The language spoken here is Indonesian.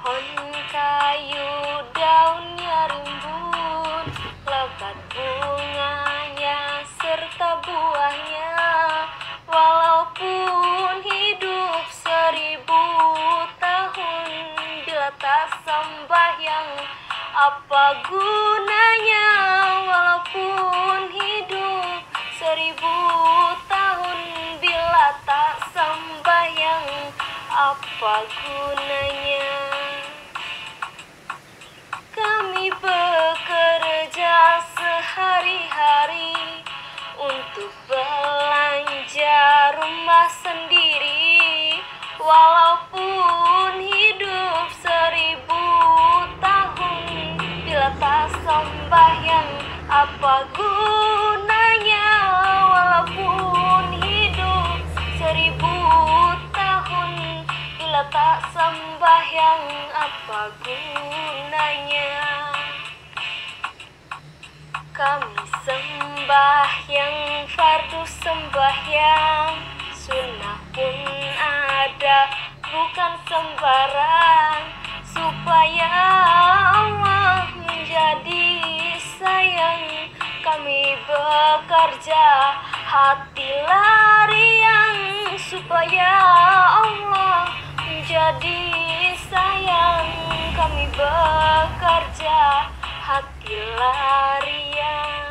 Pohon kayu daunnya rimbun, lebat bunganya serta buahnya. Walaupun hidup 1000 tahun, bila tak sembahyang apa gunanya? Walaupun hidup 1000 tahun, bila tak sembahyang apa gunanya? Kami bekerja sehari-hari untuk belanja rumah sendiri. Walaupun hidup 1000 tahun, bila tak sembahyang apa gunanya? Walaupun hidup 1000 tahun, bila tak sembahyang apa gunanya? Kami sembahyang fardu sembahyang, sunnah pun ada, bukan sembarang, supaya Allah menjadi sayang. Kami bekerja hati lariang, supaya Allah menjadi sayang. Kami bekerja hati lariang.